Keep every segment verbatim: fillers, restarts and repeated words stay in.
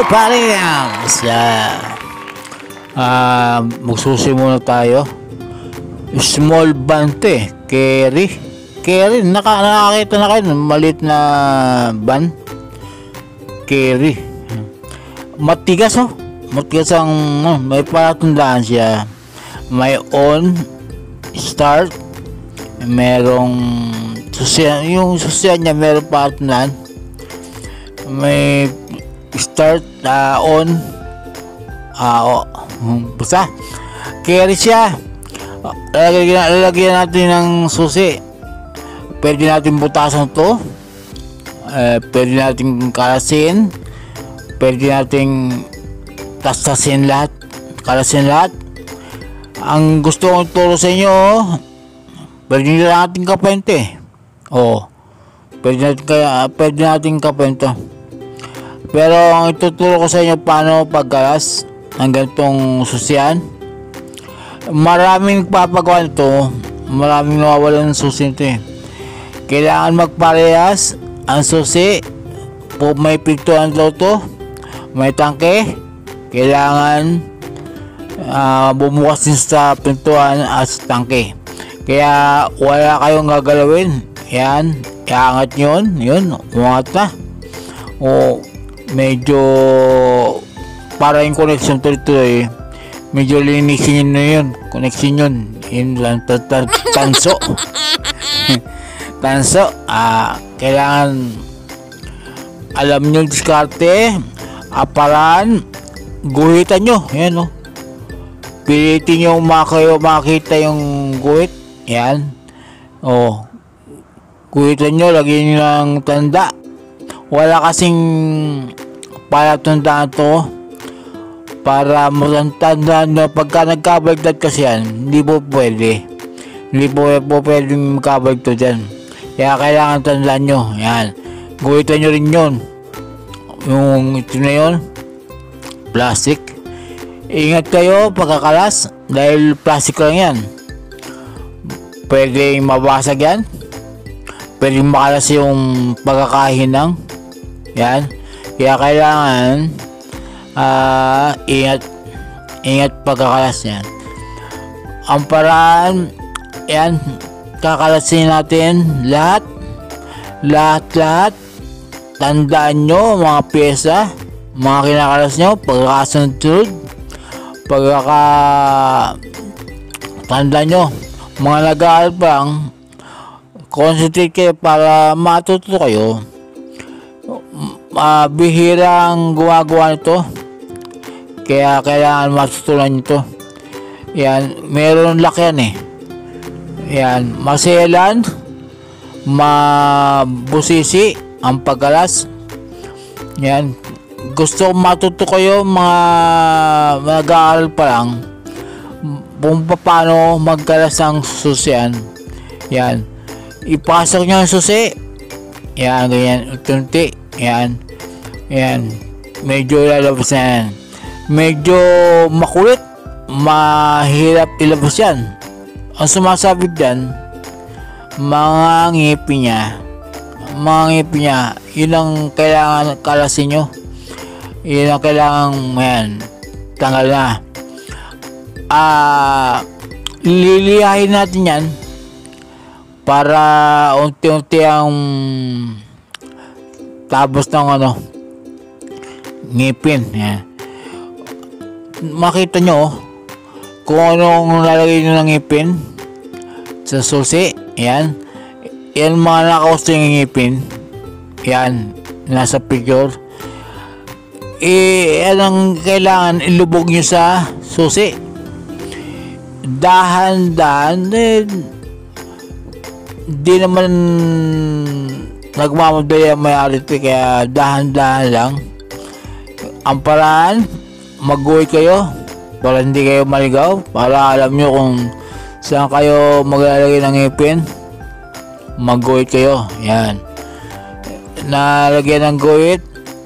pare sa uh, magsusi muna tayo. Small van to eh, carry carry, naka, nakakita na kayo maliit na van, carry, matigas oh, matigas ang oh, may palatandaan siya, may on, start, merong susiyan, yung susiyan niya meron palatandaan, may start, uh, on, uh, oh, basta carry siya. Lalagyan, lalagyan natin ng susi, pwede natin butasan to, uh, pwede natin kalasin, pwede natin tastasin lahat, kalasin lahat. Ang gusto kong turo sa inyo, pwede natin kapente, oh, pwede natin, kaya, pwede natin kapente. Pero ang ituturo ko sa inyo paano pagkalas ng ganitong susian. Maraming nagpapagawa nito, maraming nawawalan ng susi nito eh. Kailangan magparehas ang susi, po may pintuan daw to, may tangke, kailangan uh, bumukas din sa pintuan at sa tangke. Kaya wala kayong gagalawin, yan, iangat yun, yun, umangat na. O medyo para yung connection tuloy-tuloy, medyo linisin na yun, connection yun, yun lang, tanso. Tanso, ah, kailangan alam nyo diskarte, aparan, guhitan nyo, yan o, pilitin nyo makayo makita yung guhit, yan, o, guhitan nyo, lagyan nyo ng tanda, wala kasing palatandaan to, para matandaan na pagka nagkabaligtad kasi yan, hindi po pwede, hindi po, po pwedeng magkabaligtad dyan. Kaya kailangan tandaan nyo, yan, guhitan nyo rin yun, yung ito na yun, plastic. Ingat kayo pagkakalas, dahil plastic lang yan, pwedeng mabasag yan, pwedeng makalas yung pagkakahinang, yan. Kaya kailangan uh, ingat, ingat pagkakalas yan. Ang paraan, yan, kakalasin natin lahat, lahat, lahat. Tandaan nyo mga pyesa, mga kinakalas nyo, pagkakasunod, pagkaka, tandaan nyo, mga nag-aaral pa lang, concentrate kayo para matuto kayo. Uh, bihirang gumagawa nito, kaya kailangan matutunan nito. Yan, meron laki yan eh. Yan, maselan, mabusisi ang pagkalas. Yan, gusto matuto kayo mga mag-aaral pa lang kung paano magkalas ng susian. Yan, ipasok nyo ang susi, yan, ganyan, unti, yan, yan, medyo lalabas na yan, medyo makulit, mahirap ilabas yan. Ang sumasabit dyan, mga ngipin niya, mga ngipin niya, yun ang kailangan kalasin nyo, yun ang kailangan, yan, tanggal na. Ah, uh, lilihain natin yan para unti-unti ang tapos ng ano, ngipin. Yan, makita nyo kung anong lalagay nyo ng ngipin sa susi. Yan, yan mga nakausap yung ngipin, yan, nasa picture. Eh, yan ang kailangan ilubog nyo sa susi, dahan-dahan. Eh, di naman nagmamadali ang may-ari, kaya dahan-dahan lang. Ang paraan, mag-guhit kayo para hindi kayo maligaw, para alam nyo kung saan kayo maglalagay ng ngipin. Mag-guhit kayo, yan, nalagyan ng guhit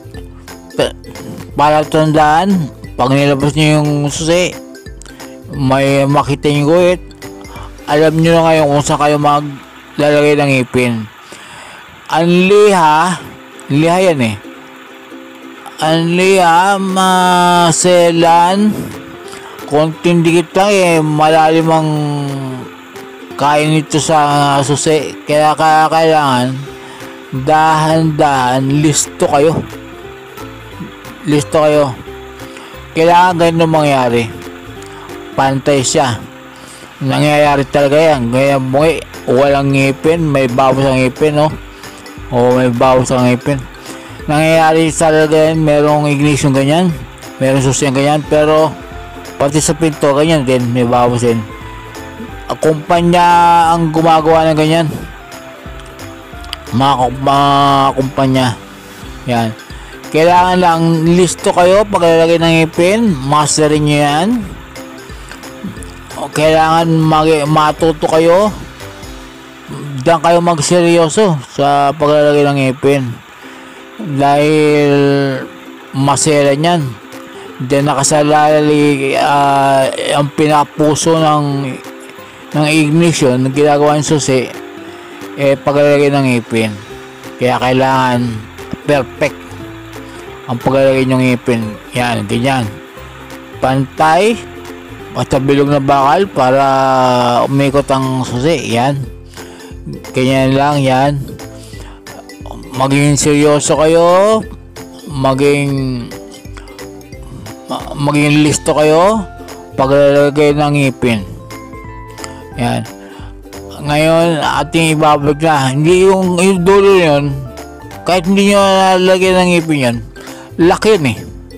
para tandaan, pag nilabas nyo yung susi, may makita yung guhit, alam nyo na ngayon kung saan kayo maglalagay ng ngipin. Ang liha, liha yan eh, Anli ha, maselan. Konting dikit lang eh, malalim ang kain nito sa susi. Kaya kaya kailangan dahan-dahan listo kayo. Listo kayo. Kailangan ganito mangyari. Pantay siya. Nangyayari talaga yan. Gaya bungi, walang ngipin, may bawas ang ngipin, no? O may bawas ang ngipin. Nangyayari talaga yan, merong ignition ganyan, merong susi ganyan, pero pati sa pinto ganyan din, may bawas din. Kumpanya ang gumagawa ng ganyan, mga, mga kumpanya yan. Kailangan lang listo kayo paglalagay ng ngipin, masterin nyo yan. Kailangan mag matuto kayo, diyan kayo magseryoso sa paglalagay ng ngipin, dahil masera niyan. Diyan nakasalali uh, ang pinapuso ng ng ignition na ginagawa ng susi, eh paglalagay ng ngipin. Kaya kailangan perfect ang paglalagay ng ngipin. Yan, ganyan, pantay, basta bilog na bakal para umikot ang susi. Yan, ganyan lang yan. Maging seryoso kayo, maging maging listo kayo paglalagay ng ngipin. Yan. Ngayon ating ibabalik na, hindi yung, yung dulo yun, kahit hindi nyo nalagay ng ngipin yan, laki yun eh.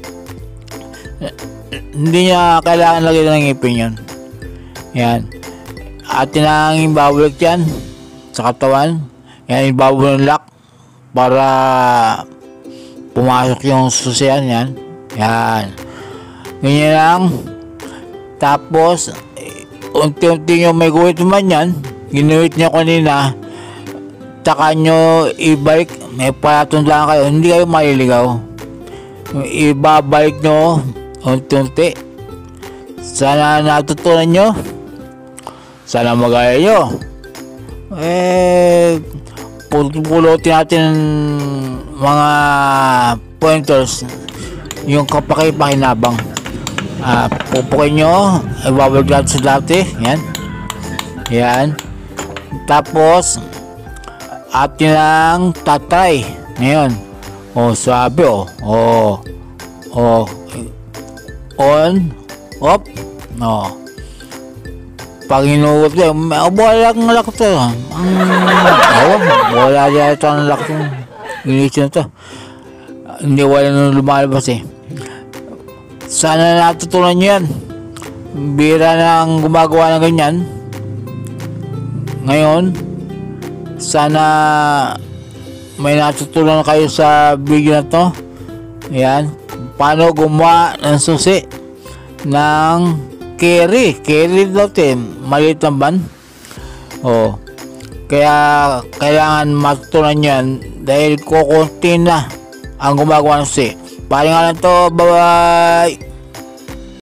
Hindi nyo kailangan lagay ng ngipin yun. Yan. Atin ang ibabalik yan sa katawan. Yan, ibabalik ng lock para pumasok yung susian. Yan, yan, ganyan lang. Tapos unti-unti nyo may guhit naman yan, ginuhit nyo kanina, taka nyo ibalik, may palatundaan kayo, hindi kayo maliligaw, ibabalik nyo unti-unti. Sana natutunan nyo, sana magaya nyo. Eh pulutin natin mga pointers, yung kapaki-pakinabang. Uh, pupukin nyo, ibabalik natin sa dati. Yan, yan. Tapos atin lang tatry ngayon. O sabi o o o on off no. Pag hinugot ko, wala kang lock to. Um, wala dyan ito ang lock to. Ginisyon to. Hindi wala nang lumalabas eh. Sana natutunan nyo yan. Bira nang gumagawa ng ganyan. Ngayon, sana may natutunan kayo sa video na to. Yan. Paano gumawa ng susi ng carry. Carry daw din. Maliit ng ban. Oh. Kaya kailangan matutunan yan dahil kukunti na ang gumagawa ng susi. Paling nga lang to. Bye bye.